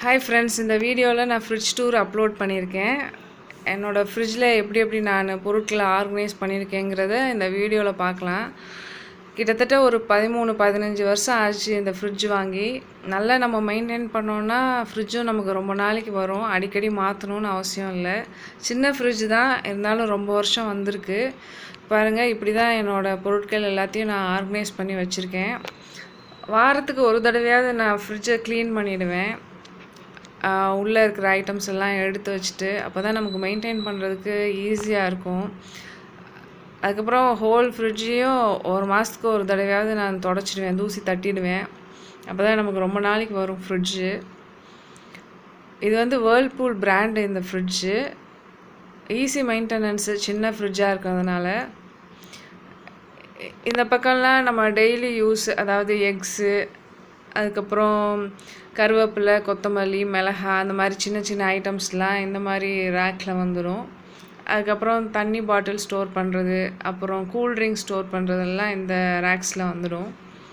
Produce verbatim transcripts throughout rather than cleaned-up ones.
Hi friends, இந்த வீடியோவில் நான் ஃப்ரிட்ஜ் டூர் அப்லோட் பண்ணியிருக்கேன். என்னோடய ஃப்ரிட்ஜில் எப்படி எப்படி நான் பொருட்களை ஆர்கனைஸ் பண்ணியிருக்கேங்கிறத இந்த வீடியோவில் பார்க்கலாம். கிட்டத்தட்ட ஒரு பதிமூணு பதினஞ்சு வருஷம் ஆச்சு இந்த ஃப்ரிட்ஜ் வாங்கி. நல்லா நம்ம மெயின்டைன் பண்ணோன்னா ஃப்ரிட்ஜும் நமக்கு ரொம்ப நாளைக்கு வரும். அடிக்கடி மாற்றணும்னு அவசியம் இல்லை. சின்ன ஃப்ரிட்ஜ் தான், இருந்தாலும் ரொம்ப வருஷம் வந்திருக்கு. பாருங்கள், இப்படி தான் என்னோடய பொருட்கள் எல்லாத்தையும் நான் ஆர்கனைஸ் பண்ணி வச்சுருக்கேன். வாரத்துக்கு ஒரு தடவையாவது நான் ஃப்ரிட்ஜை க்ளீன் பண்ணிவிடுவேன். உள்ளே இருக்கிற ஐட்டம்ஸ் எல்லாம் எடுத்து வச்சுட்டு, அப்போ தான் நமக்கு மெயின்டைன் பண்ணுறதுக்கு ஈஸியாக இருக்கும். அதுக்கப்புறம் ஹோல் ஃப்ரிட்ஜையும் ஒரு மாதத்துக்கு ஒரு தடவையாவது நான் தொடச்சிடுவேன், தூசி தட்டிடுவேன். அப்போ தான் நமக்கு ரொம்ப நாளைக்கு வரும் ஃப்ரிட்ஜு. இது வந்து வேர்ல்பூல் பிராண்டு இந்த ஃப்ரிட்ஜு. ஈஸி மெயின்டெனன்ஸு, சின்ன ஃப்ரிட்ஜாக இருக்கிறதுனால. இந்த பக்கம்லாம் நம்ம டெய்லி யூஸ், அதாவது எக்ஸு, அதுக்கப்புறம் கருவேப்பிலை, கொத்தமல்லி, மிளகா, அந்த மாதிரி சின்ன சின்ன ஐட்டம்ஸ்லாம் இந்த மாதிரி ரேக்கில் வந்துடும். அதுக்கப்புறம் தண்ணி பாட்டில் ஸ்டோர் பண்ணுறது, அப்புறம் கூல்ட்ரிங்க் ஸ்டோர் பண்ணுறதெல்லாம் இந்த ரேக்ஸில் வந்துடும்.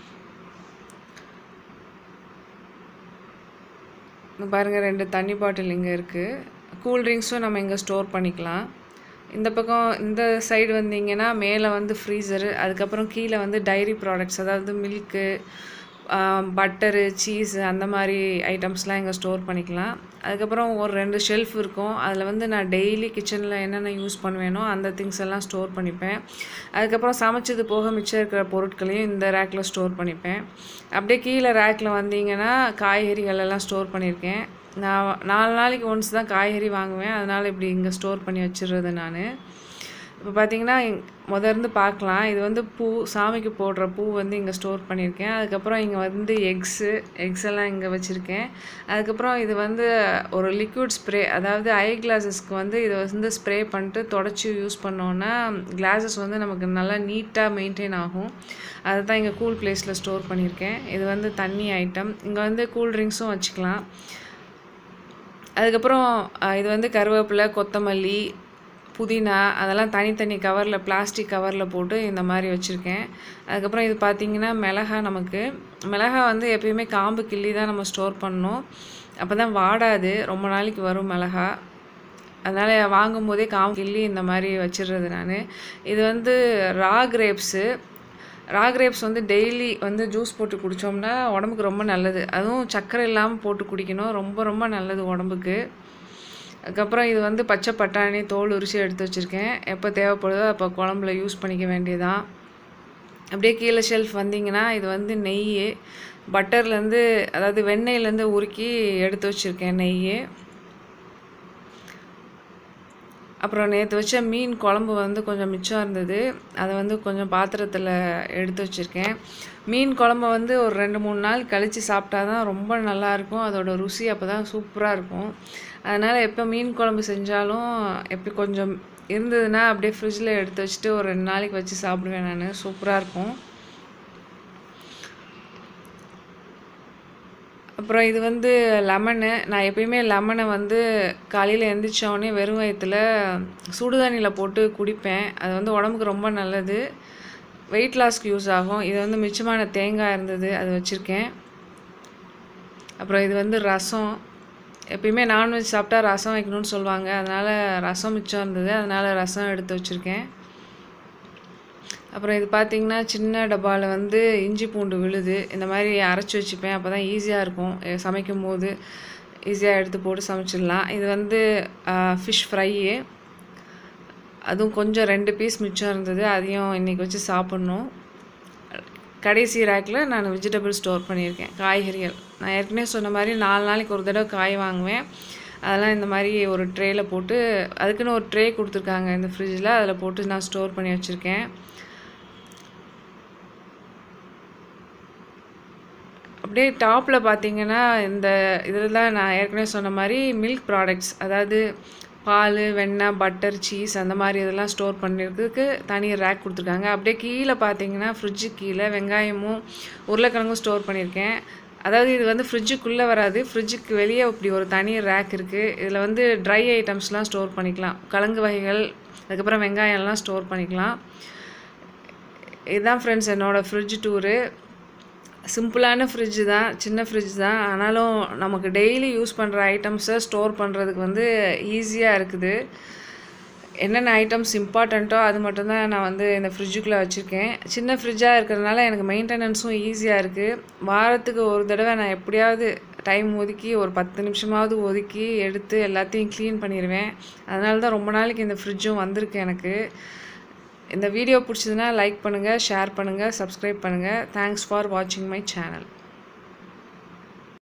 பாருங்கள், ரெண்டு தண்ணி பாட்டில் இங்கே இருக்குது. கூல்ட்ரிங்க்ஸும் நம்ம இங்கே ஸ்டோர் பண்ணிக்கலாம். இந்த பக்கம் இந்த சைடு வந்தீங்கன்னா மேலே வந்து ஃப்ரீசரு, அதுக்கப்புறம் கீழே வந்து டைரி ப்ராடக்ட்ஸ், அதாவது மில்க்கு, பட்டரு, சீஸு, அந்த மாதிரி ஐட்டம்ஸ்லாம் இங்கே ஸ்டோர் பண்ணிக்கலாம். அதுக்கப்புறம் ஒரு ரெண்டு ஷெல்ஃப் இருக்கும். அதில் வந்து நான் டெய்லி கிச்சனில் என்னென்ன யூஸ் பண்ணுவேனோ அந்த திங்ஸ் எல்லாம் ஸ்டோர் பண்ணிப்பேன். அதுக்கப்புறம் சமைச்சது போக மிச்சம் இருக்கிற பொருட்களையும் இந்த ரேக்கில் ஸ்டோர் பண்ணிப்பேன். அப்படியே கீழே ரேக்கில் வந்தீங்கன்னா காய்கறிகள் எல்லாம் ஸ்டோர் பண்ணியிருக்கேன். நான் நாலு நாளைக்கு ஒன்ஸ் தான் காய்கறி வாங்குவேன், அதனால் இப்படி இங்கே ஸ்டோர் பண்ணி வச்சிடுறது நான். இப்போ பார்த்தீங்கன்னா முதர்ந்து பார்க்கலாம். இது வந்து பூ, சாமிக்கு போடுற பூ வந்து இங்கே ஸ்டோர் பண்ணியிருக்கேன். அதுக்கப்புறம் இங்கே வந்து எக்ஸு எக்ஸ் எல்லாம் இங்கே வச்சுருக்கேன். அதுக்கப்புறம் இது வந்து ஒரு லிக்விட் ஸ்ப்ரே, அதாவது ஐ கிளாஸஸ்க்கு வந்து இதை வந்து ஸ்ப்ரே பண்ணிட்டு தொடச்சி யூஸ் பண்ணோன்னா கிளாஸஸ் வந்து நமக்கு நல்லா நீட்டாக மெயின்டைன் ஆகும். அதை தான் இங்கே கூல் பிளேஸில் ஸ்டோர் பண்ணியிருக்கேன். இது வந்து தண்ணி ஐட்டம். இங்கே வந்து கூல் ட்ரிங்க்ஸும் வச்சுக்கலாம். அதுக்கப்புறம் இது வந்து கருவேப்பிலை, கொத்தமல்லி, புதினா, அதெல்லாம் தனித்தனி கவரில், பிளாஸ்டிக் கவரில் போட்டு இந்த மாதிரி வச்சுருக்கேன். அதுக்கப்புறம் இது பார்த்திங்கன்னா மிளகா. நமக்கு மிளகா வந்து எப்பயுமே காம்பு கிள்ளி தான் நம்ம ஸ்டோர் பண்ணணும், அப்போ தான் வாடாது, ரொம்ப நாளைக்கு வரும் மிளகா. அதனால் வாங்கும் போதே காம்பு கிள்ளி இந்த மாதிரி வச்சிடுறது நான். இது வந்து ரா கிரேப்ஸு. ரா கிரேப்ஸ் வந்து டெய்லி வந்து ஜூஸ் போட்டு குடித்தோம்னா உடம்புக்கு ரொம்ப நல்லது. அதுவும் சர்க்கரை இல்லாமல் போட்டு குடிக்கணும், ரொம்ப ரொம்ப நல்லது உடம்புக்கு. அதுக்கப்புறம் இது வந்து பச்சை பட்டாணி, தோல் உரிச்சு எடுத்து வச்சுருக்கேன். எப்போ தேவைப்படுதோ அப்போ குழம்புல யூஸ் பண்ணிக்க வேண்டியதான். அப்படியே கீழே ஷெல்ஃப் வந்தீங்கன்னா இது வந்து நெய், பட்டர்லேருந்து, அதாவது வெண்ணெயிலேருந்து உருக்கி எடுத்து வச்சுருக்கேன் நெய். அப்புறம் நேற்று வச்ச மீன் குழம்பு வந்து கொஞ்சம் மிச்சம் இருந்தது, அதை வந்து கொஞ்சம் பாத்திரத்தில் எடுத்து வச்சுருக்கேன். மீன் குழம்பு வந்து ஒரு ரெண்டு மூணு நாள் கழித்து சாப்பிட்டா தான் ரொம்ப நல்லாயிருக்கும், அதோட ருசி அப்போ தான் சூப்பராக இருக்கும். அதனால் எப்போ மீன் குழம்பு செஞ்சாலும் எப்படி கொஞ்சம் இருந்ததுன்னா அப்படியே ஃப்ரிட்ஜில் எடுத்து வச்சுட்டு ஒரு ரெண்டு நாளைக்கு வச்சு சாப்பிடுவேன் நான். சூப்பராக இருக்கும். அப்புறம் இது வந்து லெமனு. நான் எப்பயுமே லெமனை வந்து காலையில் எழுந்திரிச்சோடனே வெறும் வயிற்றுல சுடுதண்ணியில் போட்டு குடிப்பேன். அது வந்து உடம்புக்கு ரொம்ப நல்லது, வெயிட் லாஸ்க்கு யூஸ் ஆகும். இது வந்து மிச்சமான தேங்காய் இருந்தது, அது வச்சுருக்கேன். அப்புறம் இது வந்து ரசம். எப்பயுமே நான்வெஜ் சாப்பிட்டா ரசம் வைக்கணும்னு சொல்லுவாங்க, அதனால் ரசம் மிச்சம் இருந்தது, அதனால் ரசம் எடுத்து வச்சுருக்கேன். அப்புறம் இது பார்த்திங்கன்னா சின்ன டப்பாவில் வந்து இஞ்சி பூண்டு விழுது, இந்த மாதிரி அரைச்சி வச்சுப்பேன். அப்போ தான் ஈஸியாக இருக்கும், சமைக்கும் போது ஈஸியாக எடுத்து போட்டு சமைச்சிடலாம். இது வந்து ஃபிஷ் ஃப்ரையு, அதுவும் கொஞ்சம் ரெண்டு பீஸ் மிச்சம் இருந்தது, அதையும் இன்றைக்கி வச்சு சாப்பிட்ணும். கடைசி ரேக்கில் நான் வெஜிடபிள் ஸ்டோர் பண்ணியிருக்கேன், காய்கறிகள். நான் ஏற்கனவே சொன்ன மாதிரி நாலு நாளைக்கு ஒரு தடவை காய் வாங்குவேன். அதெல்லாம் இந்த மாதிரி ஒரு ட்ரேயில் போட்டு, அதுக்குன்னு ஒரு ட்ரே கொடுத்துருக்காங்க இந்த ஃப்ரிட்ஜில், அதில் போட்டு நான் ஸ்டோர் பண்ணி வச்சுருக்கேன். அப்படியே டாப்பில் பார்த்தீங்கன்னா இந்த இதில் தான் நான் ஏற்கனவே சொன்ன மாதிரி மில்க் ப்ராடக்ட்ஸ், அதாவது பால், வெண்ணெய், பட்டர், சீஸ், அந்த மாதிரி இதெல்லாம் ஸ்டோர் பண்ணிக்கிறதுக்கு தனி ரேக் கொடுத்துருக்காங்க. அப்படியே கீழே பார்த்தீங்கன்னா ஃப்ரிட்ஜுக்கு கீழே வெங்காயமும் உருளைக்கிழங்கும் ஸ்டோர் பண்ணியிருக்கேன். அதாவது இது வந்து ஃப்ரிட்ஜுக்குள்ளே வராது, ஃப்ரிட்ஜுக்கு வெளியே இப்படி ஒரு தனி ரேக் இருக்குது. இதில் வந்து ட்ரை ஐட்டம்ஸ்லாம் ஸ்டோர் பண்ணிக்கலாம், கிழங்கு வகைகள், அதுக்கப்புறம் வெங்காயம்லாம் ஸ்டோர் பண்ணிக்கலாம். இதுதான் ஃப்ரெண்ட்ஸ் என்னோடய ஃப்ரிட்ஜ் டூரு. சிம்பிளான ஃப்ரிட்ஜ் தான், சின்ன ஃப்ரிட்ஜ் தான். ஆனாலும் நமக்கு டெய்லி யூஸ் பண்ணுற ஐட்டம்ஸை ஸ்டோர் பண்ணுறதுக்கு வந்து ஈஸியாக இருக்குது. என்னென்ன ஐட்டம்ஸ் இம்பார்ட்டண்ட்டோ அது மட்டும்தான் நான் வந்து இந்த ஃப்ரிட்ஜுக்குள்ளே வச்சுருக்கேன். சின்ன ஃப்ரிட்ஜாக இருக்கிறதுனால எனக்கு மெயின்டெனன்ஸும் ஈஸியாக இருக்குது. வாரத்துக்கு ஒரு தடவை நான் எப்படியாவது டைம் ஒதுக்கி ஒரு பத்து நிமிஷமாவது ஒதுக்கி எடுத்து எல்லாத்தையும் க்ளீன் பண்ணிடுவேன். அதனால தான் ரொம்ப நாளைக்கு இந்த ஃப்ரிட்ஜும் வந்திருக்கு எனக்கு. இந்த வீடியோ பிடிச்சதுன்னா லைக் பண்ணுங்கள், ஷேர் பண்ணுங்கள், சப்ஸ்கிரைப் பண்ணுங்கள். தேங்க்ஸ் ஃபார் வாட்சிங் மை சேனல்.